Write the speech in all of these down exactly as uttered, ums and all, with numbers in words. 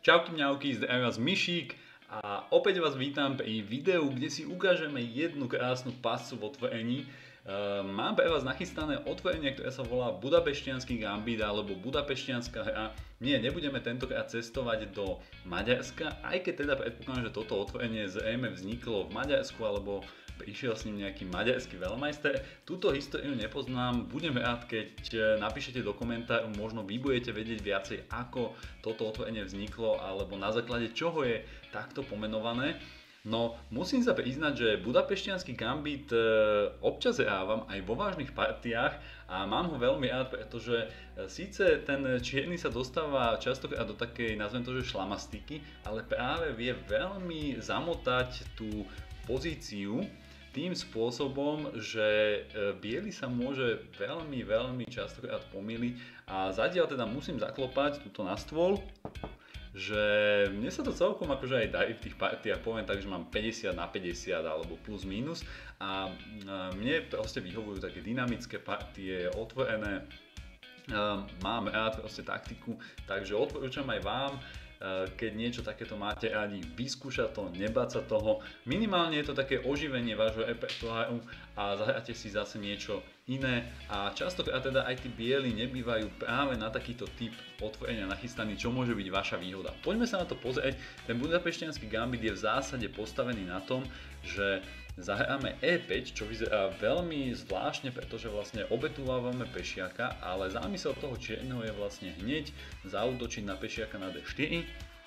Čauky mňauky, zdravím vás Myšík a opäť vás vítam pri videu, kde si ukážeme jednu krásnu pascu v otvorení. Mám pre vás nachystané otvorenie, ktoré sa volá Budapešťanský gambit alebo Budapešťanská hra. Nie, nebudeme tentokrát cestovať do Maďarska, aj keď teda predpokladám, že toto otvorenie zrejme vzniklo v Maďarsku alebo prišiel s ním nejaký maďarský veľmajster. Túto históriu nepoznám, budem rád, keď napíšete do komentáru, možno vy budete vedieť viacej, ako toto otvorenie vzniklo alebo na základe čoho je takto pomenované. No, musím sa priznať, že Budapešťanský gambit občas hrávam aj vo vážnych partiách a mám ho veľmi rád, pretože síce ten čierny sa dostáva častokrát do takej, nazvem to, že šlamastiky, ale práve vie veľmi zamotať tú pozíciu tým spôsobom, že biely sa môže veľmi, veľmi častokrát pomýliť a zatiaľ teda musím zaklopať túto na stôl, že mne sa to celkom akože aj darí v tých partiách, poviem tak, že mám päťdesiat na päťdesiat alebo plus minus a mne proste vyhovujú také dynamické partie, otvorené, mám rád proste taktiku, takže odporúčam aj vám, keď niečo takéto máte radi, vyskúšať to, nebáť sa toho. Minimálne je to také oživenie vášho repertoáru a zahráte si zase niečo iné a častokrát teda aj tí bieli nebývajú práve na takýto typ otvorenia nachystaný, čo môže byť vaša výhoda. Poďme sa na to pozrieť. Ten Budapešťanský gambit je v zásade postavený na tom, že zahráme é päť, čo vyzerá veľmi zvláštne, pretože vlastne obetúvame pešiaka, ale zámysel toho čierneho je vlastne hneď zaútočiť na pešiaka na dé štyri.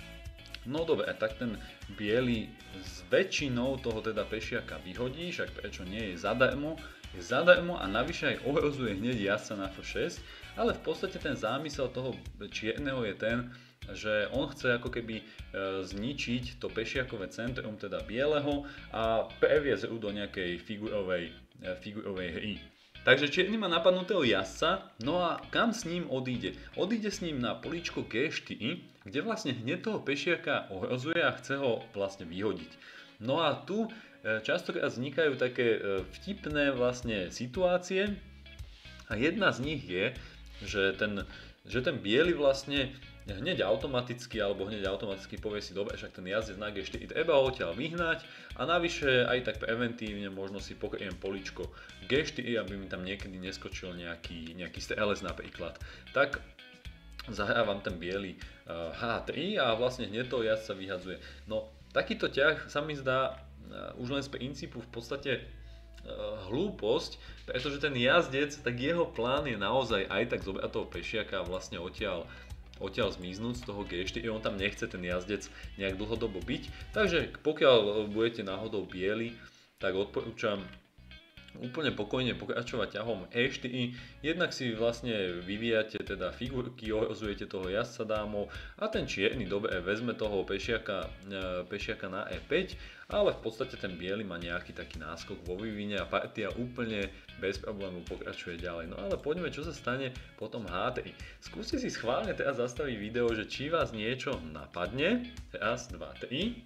No dobre, tak ten biely s väčšinou toho teda pešiaka vyhodí, však prečo nie, je zadarmo, je zadarmo a navyše aj ohrozuje hneď jazdca na ef šesť, ale v podstate ten zámysel toho čierneho je ten, že on chce ako keby e, zničiť to pešiakové centrum, teda bieleho a previesť ho do nejakej figurovej, e, figurovej hry. Takže čierny má napadnutého jazdca, no a kam s ním odíde? Odíde s ním na políčko gé štyri, kde vlastne hneď toho pešiaka ohrozuje a chce ho vlastne vyhodiť. No a tu e, častokrát vznikajú také e, vtipné vlastne situácie a jedna z nich je, že ten, že ten biely vlastne hneď automaticky alebo hneď automaticky povie si, dobre, však ten jazdec na gé štyri treba ho odtiaľ vyhnať a navyše aj tak preventívne možno si pokriem políčko gé štyri, aby mi tam niekedy neskočil nejaký, nejaký strelec napríklad. Tak zahrávam ten biely uh, há tri a vlastne hneď toho jazdca vyhadzuje. No takýto ťah sa mi zdá uh, už len z princípu v podstate uh, hlúposť, pretože ten jazdec, tak jeho plán je naozaj aj tak zobrať toho pešiaka a vlastne odtiaľ odtiaľ zmiznúť z toho gé štyri, on tam nechce ten jazdec nejak dlhodobo byť. Takže pokiaľ budete náhodou bieli, tak odporúčam úplne pokojne pokračovať ťahom é štyri, jednak si vlastne vyvíjate teda figurky, ohrozujete toho jazdca dámov a ten čierny dobre vezme toho pešiaka, pešiaka na é päť, ale v podstate ten biely má nejaký taký náskok vo vývine a partia úplne bez problému pokračuje ďalej. No ale poďme, čo sa stane potom há tri. Skúste si schválne teraz zastaviť video, že či vás niečo napadne. Raz, dva, tri.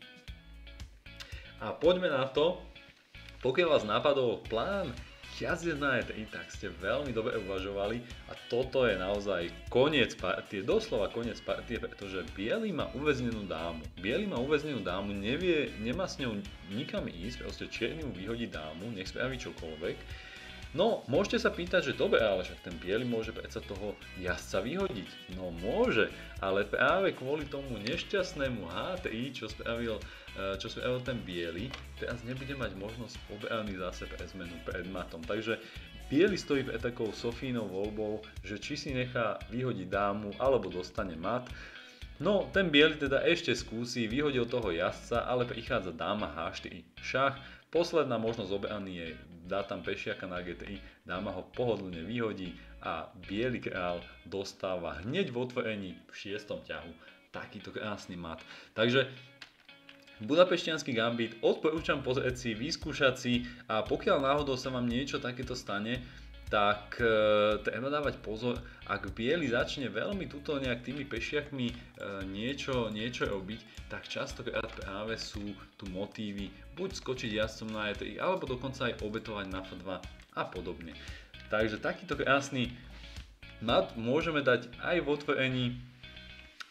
A poďme na to. Pokiaľ vás napadol plán jazdec na é tri, tak ste veľmi dobre uvažovali a toto je naozaj koniec partie, doslova koniec partie, pretože biely má uväznenú dámu. Biely má uväznenú dámu, nevie, nemá s ňou nikam ísť, proste čierny mu vyhodí dámu, nech spraví čokoľvek. No, môžete sa pýtať, že dobre, ale však ten biely môže predsa toho jazdca vyhodiť. No môže, ale práve kvôli tomu nešťastnému há tri, čo spravil, čo spravil ten biely, teraz nebude mať možnosť obrany zase pre zmenu pred matom. Takže biely stojí pred takou Sofínou voľbou, že či si nechá vyhodiť dámu, alebo dostane mat. No, ten biely teda ešte skúsi, vyhodil toho jazdca, ale prichádza dáma há štyri, šach. Posledná možnosť obrany je, dá tam pešiaka na gé tri, dáma ho pohodlne vyhodí a biely kráľ dostáva hneď v otvorení v šiestom ťahu takýto krásny mat. Takže Budapešťanský gambit odporúčam pozrieť si, vyskúšať si a pokiaľ náhodou sa vám niečo takéto stane, tak e, treba dávať pozor, ak biely začne veľmi tuto nejak tými pešiakmi e, niečo, niečo robiť, tak častokrát práve sú tu motívy buď skočiť jazdcom na é tri, alebo dokonca aj obetovať na ef dva a podobne. Takže takýto krásny mat môžeme dať aj v otvorení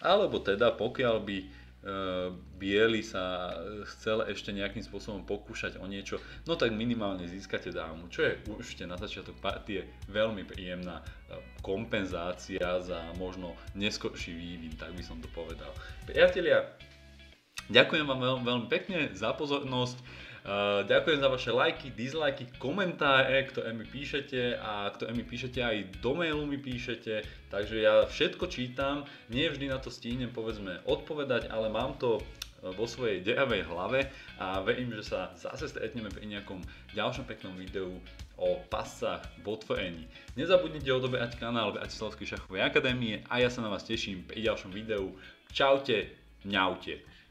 alebo teda pokiaľ by e, biely sa chcel ešte nejakým spôsobom pokúšať o niečo, no tak minimálne získate dámu, čo je už na začiatok partie veľmi príjemná e, kompenzácia za možno neskorší vývin, tak by som to povedal. Priatelia, ďakujem vám veľmi, veľmi pekne za pozornosť. Uh, ďakujem za vaše lajky, dislajky, komentáre, ktoré mi píšete a ktoré mi píšete aj do mailu mi píšete, takže ja všetko čítam, nie vždy na to stíhnem povedzme odpovedať, ale mám to vo svojej deravej hlave a verím, že sa zase stretneme pri nejakom ďalšom peknom videu o pascách v otvorení. Nezabudnite odoberať kanál Bratislavskej šachovej akadémie a ja sa na vás teším pri ďalšom videu. Čaute, ňaute.